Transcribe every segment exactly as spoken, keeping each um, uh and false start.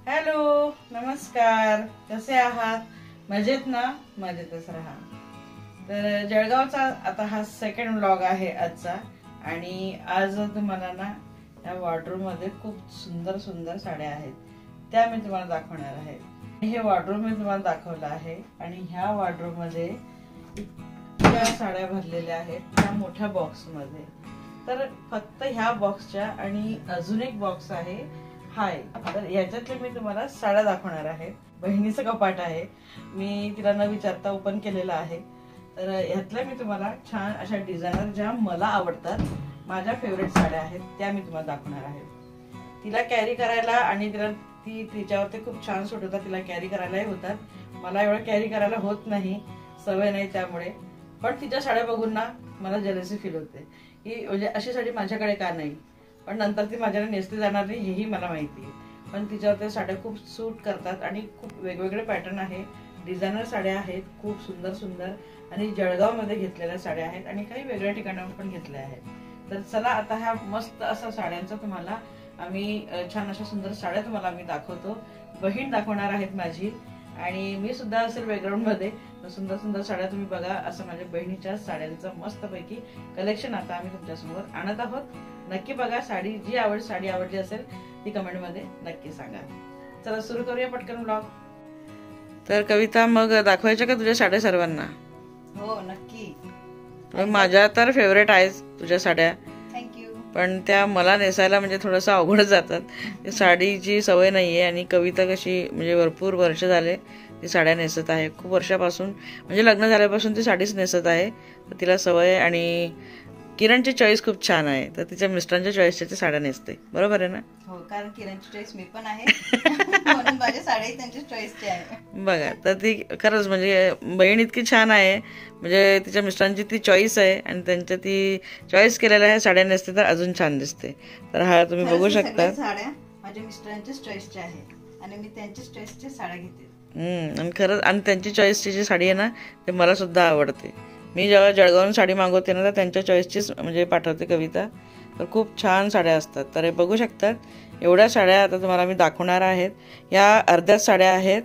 Hello, नमस्कार. कसे आहात? मजेत ना? मजेतच राहा. तर जळगावचा आता हा सेकंड व्लॉग आहे आजचा. आणि आज तुम्हाला ना या वॉर्डरोब मध्ये खूप सुंदर सुंदर साड्या आहेत, त्या मी तुम्हाला दाखवणार आहे. हे वॉर्डरोब मी तुम्हाला दाखवलं आहे आणि ह्या वॉर्डरोब मध्ये इतक्या साड्या भरलेल्या आहेत त्या मोठ्या बॉक्स मध्ये. तर फक्त ह्या बॉक्सच्या आणि अजून एक बॉक्स आहे हाय, तर याच्यातले मी तुम्हाला साड्या दाखवणार आहे. बहिणीचं कपाट आहे, मी तिला न विचारता ओपन केलेलं आहे. तर ह्यातल्या मी तुम्हाला छान अशा डिझायनर ज्या मला आवडतात, माझ्या फेवरेट साड्या आहेत, त्या मी तुम्हाला दाखवणार आहे. तिला कॅरी करायला आणि तिला ती तिच्यावरती खूप छान सूट होतात, तिला कॅरी करायलाही होतात. मला एवढं कॅरी करायला होत नाही, सवय नाही त्यामुळे. पण तिच्या साड्या बघून ना मला जेलसी फील होते की म्हणजे अशी साडी माझ्याकडे का नाही. पण नंतर ती माझ्याकडे नेसली जाणार नाही हेही मला माहिती आहे. पण तिच्यावर त्या साड्या खूप सूट करतात आणि खूप वेगवेगळे पॅटर्न आहे, डिझायनर साड्या आहेत, खूप सुंदर सुंदर. आणि जळगावमध्ये घेतलेल्या साड्या आहेत आणि काही वेगळ्या ठिकाणावर पण घेतल्या आहेत. तर चला आता ह्या मस्त असा साड्यांचा तुम्हाला आम्ही छान अशा सुंदर साड्या तुम्हाला आम्ही दाखवतो. बहीण दाखवणार आहेत माझी आणि मी सुद्धा असेल बॅकग्राऊंड मध्ये. सुंदर सुंदर साड्या तुम्ही बघा. असं माझ्या बहिणीच्या साड्यांचं मस्तपैकी कलेक्शन आता आम्ही तुमच्यासमोर आणत आहोत. नक्की बघा. साडी जी आवड साडी आवडली असेल ती कमेंट मध्ये नक्की सांगा. चला सुरू करूया पटकन व्लॉग. तर कविता, मग दाखवायच्या का तुझ्या साड्या सर्वांना? हो नक्की. माझ्या तर फेवरेट आहेच तुझ्या साड्या, थँक्यू. पण त्या मला नेसायला म्हणजे थोडंसं अवघड जातात. साडीची सवय नाहीये आणि कविता कशी म्हणजे भरपूर वर्ष झाले ती साड्या नेसत आहे. खूप वर्षापासून म्हणजे लग्न झाल्यापासून ती साडीच नेसत आहे. तर तिला सवय. आणि किरणची चॉईस खूप छान आहे, तर तिच्या मिस्टरांच्या चॉईसच्या ती साड्या नेसते. बरोबर आहे ना? हो, कारण किरणची चॉईस मी पण आहे म्हणून माझ्या साड्या त्यांच्या चॉईसची आहे. बघा, तर ती खरंच म्हणजे बहीण इतकी छान आहे, म्हणजे तिच्या मिस्टरांची ती चॉईस आहे आणि त्यांच्या ती चॉईस केलेल्या ह्या साड्या नेसते तर अजून छान दिसते. तर हा तुम्ही बघू शकता. साड्या माझ्या मिस्टरांच्याच चॉईसच्या आहेत आणि मी त्यांच्याच चॉईसच्या साड्या घेते. हम्म आणि खरंच आणि त्यांची चॉईसची जी साडी आहे ना ते मला सुद्धा आवडते. मी जेव्हा जळगावून साडी मागवते ना तर त्यांच्या चॉईसचीच म्हणजे पाठवते कविता. तर खूप छान साड्या असतात. तर हे बघू शकतात, एवढ्या साड्या आता तुम्हाला मी दाखवणार आहेत. या अर्ध्या साड्या आहेत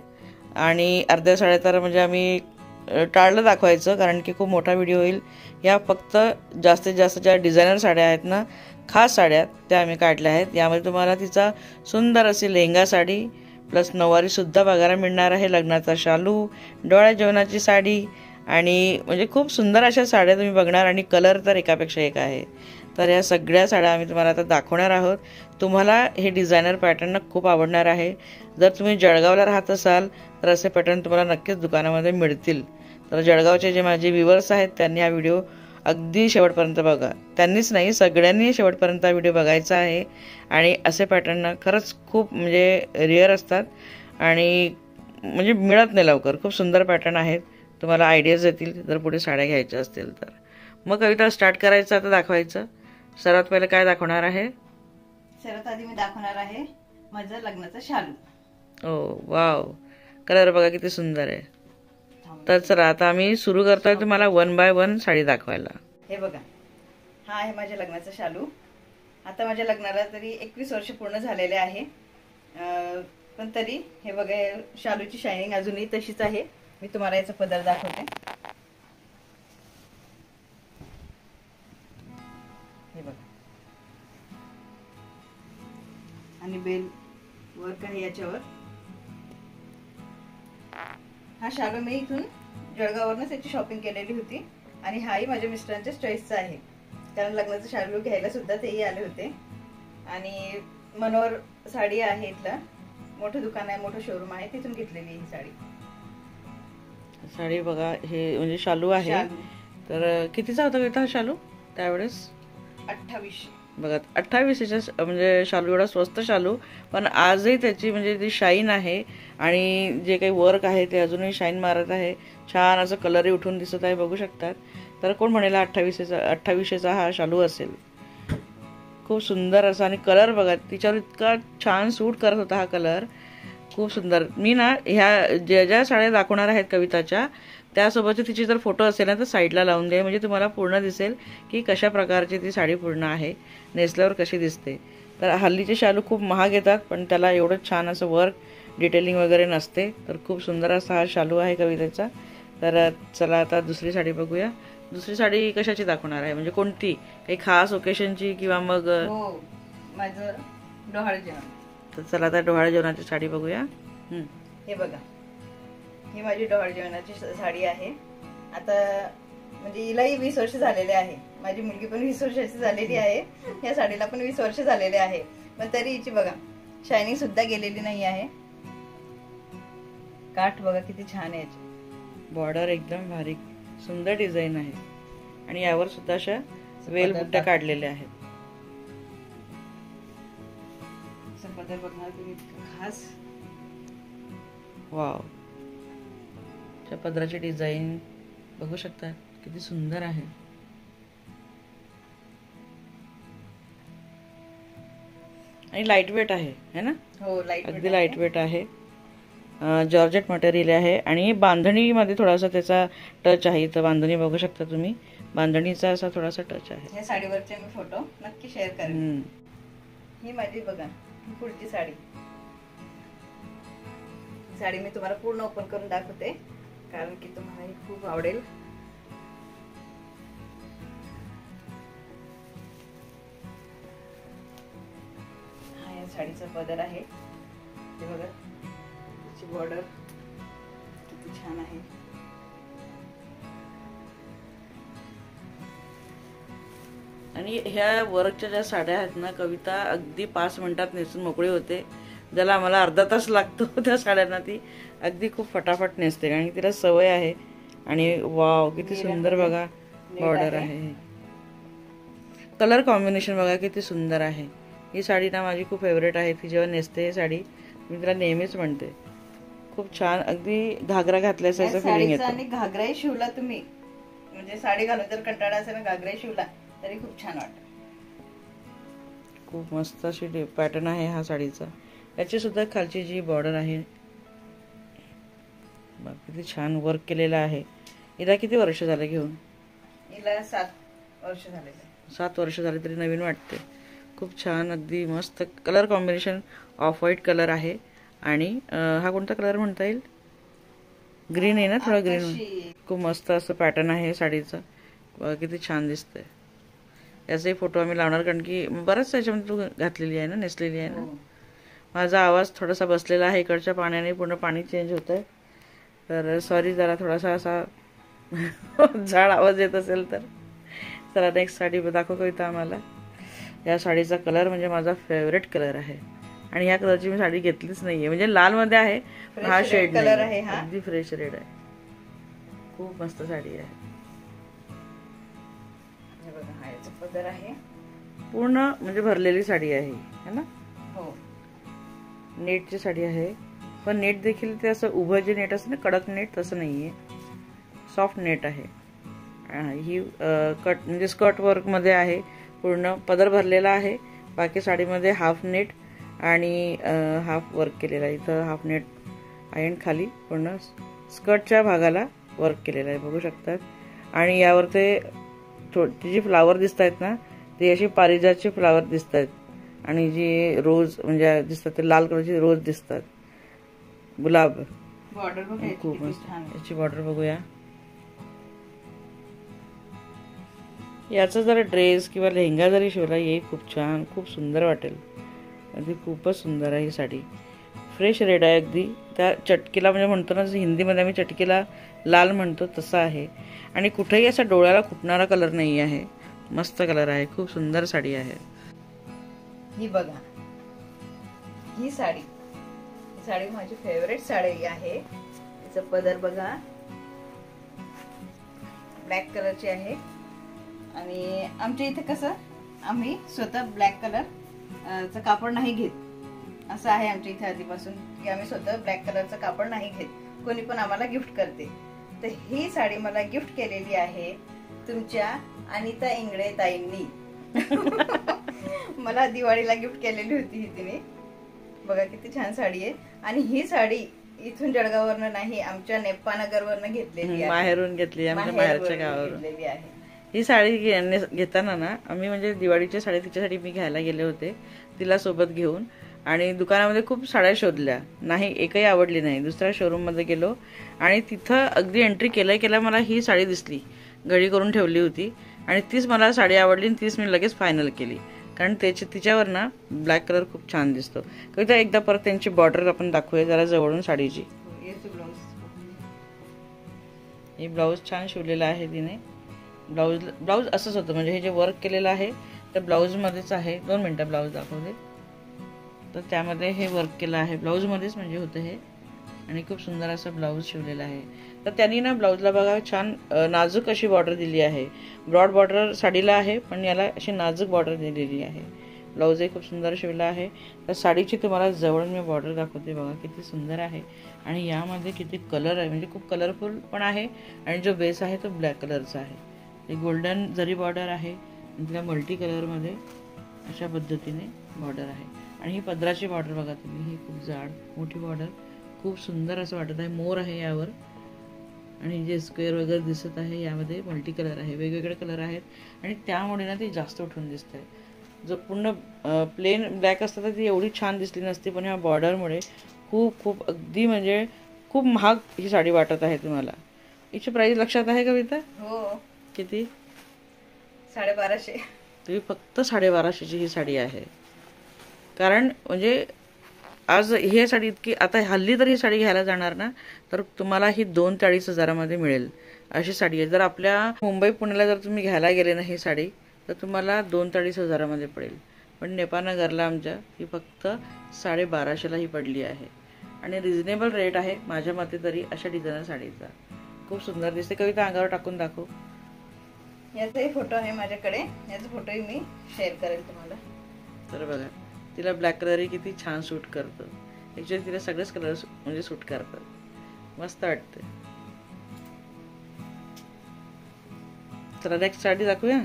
आणि अर्ध्या साड्या तर म्हणजे आम्ही टाळलं दाखवायचं कारण की खूप मोठा व्हिडिओ होईल. या फक्त जास्तीत जास्त ज्या डिझायनर साड्या आहेत ना, खास साड्या, त्या आम्ही काढल्या आहेत. यामध्ये तुम्हाला तिचा सुंदर अशी लेहंगा साडी प्लस नऊवारीसुद्धा बघायला मिळणार आहे. लग्नाचा शालू, डोळ्या जेवणाची साडी आणि म्हणजे खूप सुंदर अशा साड्या तुम्ही बघणार. आणि कलर तर एकापेक्षा एक आहे. तर या सगळ्या साड्या आम्ही तुम्हाला आता दाखवणार आहोत. तुम्हाला हे डिझायनर पॅटर्न खूप आवडणार आहे. जर तुम्ही जळगावला राहत असाल तर असे पॅटर्न तुम्हाला नक्कीच दुकानामध्ये मिळतील. तर जळगावचे जे माझे व्ह्युअर्स आहेत त्यांनी हा व्हिडिओ अगदी शेवटपर्यंत बघा. त्यांनीच नाही, सगळ्यांनी शेवटपर्यंत हा व्हिडिओ बघायचा आहे. आणि असे पॅटर्न खरंच खूप म्हणजे रेअर असतात आणि म्हणजे मिळत नाही लवकर. खूप सुंदर पॅटर्न आहेत, तुम्हाला आयडियाज येतील जर पुढे साड्या घ्यायच्या असतील तर. मग कविता स्टार्ट करायचं आता दाखवायचं. सर्वात पहिले काय दाखवणार आहे? सर्वात आधी मी दाखवणार आहे माझं लग्नाचं शालू. ओ वाव, कलर बघा किती सुंदर आहे. तर चला आता आम्ही सुरू करतोय तुम्हाला वन बाय वन साडी दाखवायला. हे बघा, हा आहे माझ्या लग्नाचा शालू. आता माझ्या लग्नाला तरी एकवीस वर्ष पूर्ण झालेले आहे, पण तरी हे बघा शालूची शायनिंग अजूनही तशीच आहे. मी तुम्हाला याचा पदर दाखवते. हे बघा, आणि बेल वर्क आहे याच्यावर. हा शालू मी इथून जळगाववरूनच याची शॉपिंग केलेली होती आणि हाही माझ्या मिस्टरांच्याच चॉईसचा आहे, कारण लग्नाचं शालू घ्यायला सुद्धा तेही आले होते. आणि मनोहर साडी आहे, इथलं मोठं दुकान आहे, मोठं शोरूम आहे, तिथून घेतलेली ही साडी. साडी बघा, हे म्हणजे शालू आहे. तर कितीचा होता हा शालू त्यावेळेस? अठ्ठावीसशे. बघा, अठ्ठावीसशेच्या म्हणजे शालू, एवढा स्वस्त शालू, पण आजही त्याची म्हणजे जी शाईन आहे आणि जे काही वर्क आहे ते अजूनही शाईन मारत आहे. छान असं कलरही उठून दिसत आहे, बघू शकतात. तर कोण म्हणेल अठ्ठावीसशेचा अठ्ठावीसशेचा हा शालू असेल. खूप सुंदर असा. आणि कलर बघा, तिच्यावर इतका छान सूट करत होता हा कलर, खूप सुंदर. मी ना ह्या ज्या ज्या साड्या दाखवणार आहेत कविताच्या त्यासोबतचे तिचे जर फोटो असेल ना तर साईडला लावून द्या, म्हणजे तुम्हाला पूर्ण दिसेल की कशा प्रकारची ती साडी पूर्ण आहे, नेसल्यावर कशी दिसते. तर हल्लीचे शालू खूप महाग येतात, पण त्याला एवढं छान असं वर्क डिटेलिंग वगैरे नसते. तर खूप सुंदर असा हा शालू आहे कवितेचा. तर चला आता दुसरी साडी बघूया. दुसरी साडी कशाची दाखवणार आहे, म्हणजे कोणती, काही खास ओकेशनची किंवा मग? हो, माझं डोहाळे जेवण. तर चला आता डोहाळे जेवणाची साडी बघूया. हे बघा, ही माझी डोहाळे जेवणाची साडी आहे. आता म्हणजे हिलाही वीस वर्ष झालेले आहे. माझी मुलगी पण वीस वर्षाची झालेली आहे. या साडीला पण वीस वर्ष झालेले आहे, पण तरी हिची बघा शायनिंग सुद्धा गेलेली नाही आहे. काठ बघा किती छान आहे, याची बॉर्डर एकदम भारी सुंदर डिझाईन आहे आणि यावर सुद्धा अशा वेल बुट्ट्या काढलेल्या आहेत. पदर बघणार तुम्ही खास. वाव, त्या पदराची डिझाईन बघू शकता किती सुंदर आहे. आणि लाईट वेट आहे है ना? हो, लाईट अगदी लाईट वेट आहे. जॉर्जेट मटेरियल आहे आणि बांधणीमध्ये थोडासा त्याचा टच आहे. तर बांधणी बघू शकता तुम्ही, बांधणीचा असा थोडासा टच आहे. या साडीवरचे मी फोटो नक्की शेअर करेन. ही माझी बघा पुढची साडी. साडी मी तुम्हाला पूर्ण ओपन करून दाखवते, कारण की तुम्हाला ही खूप आवडेल. हा या साडीचा पदर आहे. हे बघा, त्याची बॉर्डर किती छान आहे. आणि ह्या वर्कच्या ज्या साड्या आहेत ना कविता, अगदी पाच मिनिटात नेसून मोकळी होते. ज्याला आम्हाला अर्धा तास लागतो त्या साड्यांना ती अगदी खूप फटाफट नेसते, कारण तिला सवय आहे. आणि वाव किती सुंदर बघा बॉर्डर आहे. कलर कॉम्बिनेशन बघा किती सुंदर आहे. ही साडी ना माझी खूप फेवरेट आहे. ती जेव्हा नेसते ही साडी मी तिला नेहमीच म्हणते. खूप छान, अगदी घागरा घातल्यासारखं फिलिंग येतं. आणि घागराही शिवला तुम्ही, म्हणजे साडी घालून जर कंटाळा असेल ना, घागराही शिवला तरी खूप छान वाटत. खूप मस्त अशी पॅटर्न आहे हा साडीचा. याची सुद्धा खालची जी बॉर्डर आहे किती छान वर्क केलेला आहे. हिला किती वर्ष झाले घेऊन? हिला सात वर्ष झाले. सात वर्ष झाले तरी नवीन वाटते. खूप छान, अगदी मस्त colour combination. Off white colour आहे आणि हा कोणता कलर म्हणता येईल? ग्रीन आहे ना, थोडा ग्रीन. खूप मस्त असं पॅटर्न आहे साडीचं. किती छान दिसतंय. याचाही फोटो आम्ही लावणार, कारण की बरंच त्याच्यामध्ये तू घातलेली आहे ना, नेसलेली आहे ना. माझा आवाज थोडासा बसलेला आहे, इकडच्या पाण्याने पूर्ण पाणी चेंज होत आहे. तर सॉरी, जरा थोडासा असा झाड आवाज येत असेल तर. चला नेक्स्ट साडी दाखव कविता आम्हाला. या साडीचा कलर म्हणजे माझा फेवरेट कलर आहे आणि ह्या कलरची मी साडी घेतलीच नाहीये. म्हणजे लाल मध्ये आहे, हा शेड कलर आहे, हा अगदी फ्रेश रेड आहे. खूप मस्त साडी आहे. पदर आहे पूर्ण म्हणजे भरलेली साडी आहे है ना. हो, नेटची साडी आहे, पण नेट देखील ते असं उभं जे नेट असतं ना, कडक नेट तसं नाहीये, सॉफ्ट नेट आहे. ही कट म्हणजे स्कर्ट वर्क मध्ये आहे. पूर्ण पदर भरलेला आहे. बाकी साडीमध्ये हाफ नेट आणि हाफ वर्क केलेला आहे. इथं हाफ नेट आहे आणि खाली पूर्ण स्कर्टच्या भागाला वर्क केलेलं आहे, बघू शकतात. आणि यावर ते जी फ्लावर दिसत आहेत ना, ते अशी पारिजातचे फ्लावर दिसत आहेत. आणि जी रोज म्हणजे दिसतात ते लाल कलरचे रोज दिसतात, गुलाब. बॉर्डर खूप मस्त. याची बॉर्डर बघूया. याचा जर ड्रेस किंवा लेहंगा जरी शिवला येईल, खूप छान, खूप सुंदर वाटेल. अगदी खूपच सुंदर आहे ही साडी. फ्रेश रेड आहे अगदी. त्या चटकीला म्हणजे म्हणतो ना, हिंदीमध्ये आम्ही चटकीला लाल म्हणतो तसा आहे. आणि कुठेही असा डोळ्याला खुटणारा कलर नाही आहे. मस्त कलर आहे. खूप सुंदर साडी आहे. ही बघा, ही साडी ही साडी माझी फेवरेट साडी आहे. तिचं पदर बघा, ब्लॅक कलरची आहे. आणि आमच्या इथे कसं आम्ही स्वतः ब्लॅक कलर चं कापड नाही घेत, असं आहे आमच्या इथे आधीपासून, की आम्ही स्वतः ब्लॅक कलरचं कापड नाही घेत. कोणी पण आम्हाला गिफ्ट करते. तर ही साडी मला गिफ्ट केलेली आहे तुमच्या अनिता इंगळे ताईंनी. मला दिवाळीला गिफ्ट केलेली होती ही तिने. बघा किती छान साडी आहे. आणि ही साडी इथून जळगाववरनं नाही, आमच्या नेपानगर वरनं घेतलेली आहे. बाहेरून घेतली आहे, म्हणजे बाहेरच्या गावावरून घेतलेली आहे. ही साडी घेताना ना आम्ही म्हणजे दिवाळीची साडी तिच्यासाठी मी घ्यायला गेले होते तिला सोबत घेऊन, आणि दुकानामध्ये खूप साड्या शोधल्या, नाही एकही आवडली नाही. दुसऱ्या शोरूममध्ये गेलो आणि तिथं अगदी एंट्री केल्या केल्या मला ही साडी दिसली, घडी करून ठेवली होती, आणि तीच मला साडी आवडली आणि तीच मी लगेच फायनल केली. कारण त्याची तिच्यावर ना ब्लॅक कलर खूप छान दिसतो. कविता एकदा परत त्यांची बॉर्डर आपण दाखवूया जरा जवळून साडीची. हे ब्लाऊज छान शिवलेला आहे तिने. ब्लाऊज ब्लाऊज असंच होतं, म्हणजे हे जे वर्क केलेलं आहे तर ब्लाऊजमध्येच आहे. दोन मिनटं ब्लाऊज दाखवते. तर त्यामध्ये हे वर्क केलं आहे ब्लाऊजमध्येच, म्हणजे होतं हे, आणि खूप सुंदर असं ब्लाऊज शिवलेलं आहे. तर त्यांनी ना ब्लाऊजला बघा छान नाजूक अशी बॉर्डर दिली आहे. ब्रॉड बॉर्डर साडीला आहे पण याला अशी नाजूक बॉर्डर दिलेली आहे. ब्लाऊजही खूप सुंदर शिवला आहे. तर साडीची तुम्हाला जवळून मी बॉर्डर दाखवते, बघा किती सुंदर आहे. आणि यामध्ये किती कलर आहे, म्हणजे खूप कलरफुल पण आहे, आणि जो बेस आहे तो ब्लॅक कलरचा आहे. ते गोल्डन जरी बॉर्डर आहे, तिला मल्टी कलरमध्ये अशा पद्धतीने बॉर्डर आहे. आणि ही पदराची बॉर्डर बघा तुम्ही, ही खूप जाड मोठी बॉर्डर, खूप सुंदर असं वाटत आहे. मोर आहे यावर, आणि जे स्क्वेअर वगैरे दिसत आहे यामध्ये मल्टी कलर आहे, वेगवेगळे कलर आहेत, आणि त्यामुळे ना ती जास्त उठून दिसते. जो पूर्ण प्लेन ब्लॅक असतं तर ती एवढी छान दिसली नसती, पण ह्या बॉर्डरमुळे खूप खूप अगदी म्हणजे खूप महाग ही साडी वाटत आहे तुम्हाला. हिची प्राइस लक्षात आहे कविता? हो. किती? साडेबाराशे. तुम्ही फक्त साडेबाराशेची ही साडी आहे. कारण म्हणजे आज ही साडी इतकी, आता हल्ली तर ही साडी घ्यायला जाणार ना तर तुम्हाला ही दोन ते अडीच हजारामध्ये मिळेल अशी साडी आहे. जर आपल्या मुंबई पुण्याला जर तुम्ही घ्यायला गेले ना ही साडी तर तुम्हाला दोन ते अडीच हजारामध्ये पडेल. पण नेपाळनगरला आमच्या ही फक्त साडेबाराशेला ही पडली आहे, आणि रिझनेबल रेट आहे माझ्या मते तरी अशा डिझायनर साडीचा. खूप सुंदर दिसते. कविता अंगावर टाकून दाखव. याचाही फोटो आहे माझ्याकडे, याचा फोटोही मी शेअर करेल तुम्हाला. तर बघा तिला ब्लॅक कलरही किती छान सूट करतं. ॲक्च्युअली तिला सगळेच कलर म्हणजे सूट करतात, मस्त वाटते. चला नेक्स्ट साडी दाखवूया.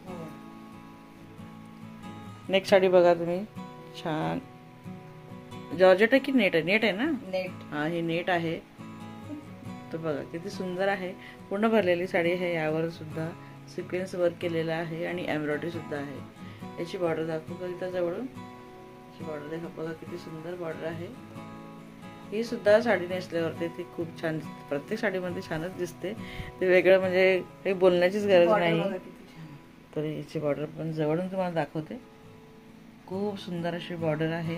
नेक्स्ट साडी बघा तुम्ही, छान जॉर्जेट आहे की नेट आहे? नेट आहे ना? नेट. हा ही नेट आहे. तर बघा किती सुंदर आहे. पूर्ण भरलेली साडी आहे. यावर सुद्धा सिक्वेन्स वर्क केलेला आहे आणि एम्ब्रॉयडरी सुद्धा आहे. याची बॉर्डर दाखवू कविता जवळून. बॉर्डर देखा बघा किती सुंदर बॉर्डर आहे. ही सुद्धा साडी नेसल्यावरती ती खूप छान दिसते. प्रत्येक साडीमध्ये छानच दिसते, ते वेगळं म्हणजे काही बोलण्याचीच गरज नाही. तर याची बॉर्डर पण जवळून तुम्हाला दाखवते. खूप सुंदर अशी बॉर्डर आहे.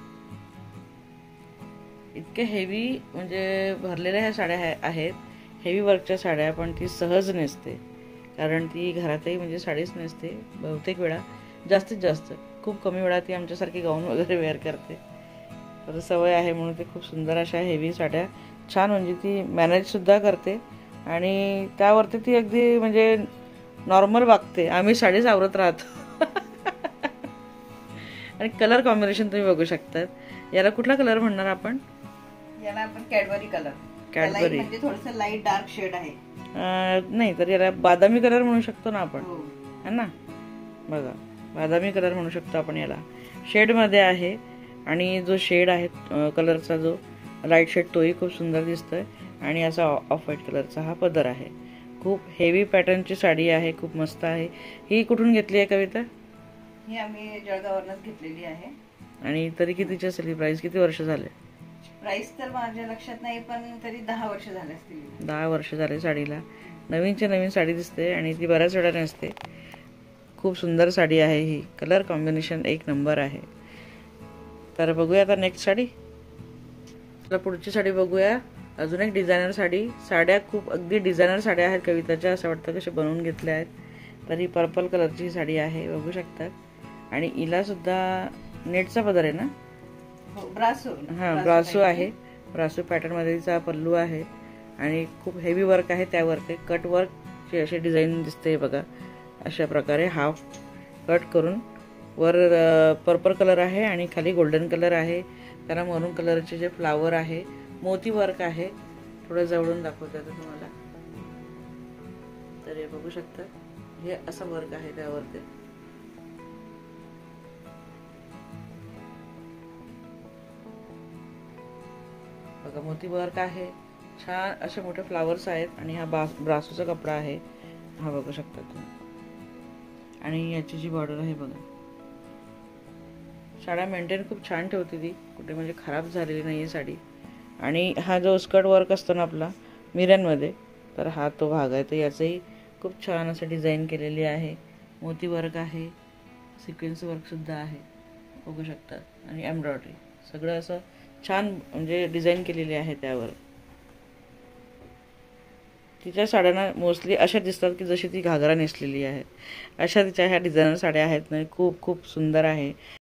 इतके हेवी म्हणजे भरलेल्या ह्या साड्या आहेत, हेवी वर्कच्या साड्या, पण ती सहज नेसते. कारण ती घरातही म्हणजे साडीच नेसते बहुतेक वेळा, जास्तीत जास्त खूप कमी वेळा ती आमच्यासारखी गाऊन वगैरे वेअर करते. तर सवय आहे म्हणून ते खूप सुंदर अशा हेवी साड्या छान म्हणजे ती मॅनेज सुद्धा करते, आणि त्यावरती ती अगदी म्हणजे नॉर्मल वागते. आम्ही साडीच आवरत राहतो. आणि कलर कॉम्बिनेशन तुम्ही बघू शकतात. याला कुठला कलर म्हणणार आपण? याला आपण कॅडबरी कलर. कॅडबरी म्हणजे थोडंसं लाईट डार्क शेड आहे. नाही तर याला बादामी कलर म्हणू शकतो ना आपण, है ना? बघा बादामी कलर म्हणू शकतो आपण याला. शेडमध्ये आहे, आणि जो शेड आहे कलरचा जो लाईट शेड तोही खूप सुंदर दिसतोय. आणि असा ऑफ व्हाईट कलरचा हा पदर आहे. खूप हेवी पॅटर्नची साडी आहे, खूप मस्त आहे. ही कुठून घेतली आहे कविता? ही आम्ही जळगाववरूनच घेतलेली आहे. आणि तरी कितीची असेल ही प्राइस? किती वर्ष झाले? प्राइस तर माझ्या लक्षात नाही, पण तरी दहा वर्ष झाले असतील. दहा वर्ष झाले साडीला. नवीनची नवीन साडी दिसते आणि ती बऱ्याच वेळा नसते. खूप सुंदर साडी आहे ही. कलर कॉम्बिनेशन एक नंबर आहे. तर बघूया आता नेक्स्ट साडी. तर पुढची साडी बघूया. अजून एक डिझायनर साडी. साड्या खूप अगदी डिझायनर साड्या आहेत कविताच्या, असं वाटतं कशा बनवून घेतल्या आहेत. तर ही पर्पल कलरची साडी आहे, बघू शकतात. आणि हिला सुद्धा नेटचा पदर आहे ना? ब्रासो. हां ब्रासो आहे. ब्रासो पॅटर्न मध्ये तिचा पल्लू आहे, आणि खूप हेवी वर्क आहे. त्यावरती कट वर्कची अशी डिझाईन दिसते बघा. अशा प्रकारे हाफ कट करून वर पर्पल कलर आहे आणि खाली गोल्डन कलर आहे. त्याला मरून कलरचे जे फ्लावर आहे, मोती वर्क आहे. थोडं जवळून दाखवते आता तुम्हाला. तर हे बघू शकता, हे असं वर्क आहे त्यावरती. बघा मोती वर्क आहे. छान असे मोठे फ्लावर्स आहेत, आणि हा ब्रासोचा कपडा आहे. हा बघू शकता तुम्ही. आणि याची जी बॉर्डर आहे बघा. साड्या मेंटेन खूप छान ठेवते ती, कुठे म्हणजे खराब झालेली नाही आहे साडी. आणि हा जो स्कर्ट वर्क असतो ना आपला मिऱ्यांमध्ये, तर हा तो भाग आहे. तर याचंही खूप छान असं डिझाईन केलेली आहे. मोती वर्क आहे, सिक्वेन्स वर्कसुद्धा आहे, बघू शकता. आणि एम्ब्रॉयडरी सगळं असं छान म्हणजे डिझाईन केलेली आहे त्यावर. तिच्या साड्यांना मोस्टली अशा दिसतात की जशी ती घागरा नेसलेली आहे, अशा तिच्या ह्या डिझायनर साड्या आहेत ना. खूप खूप सुंदर आहे.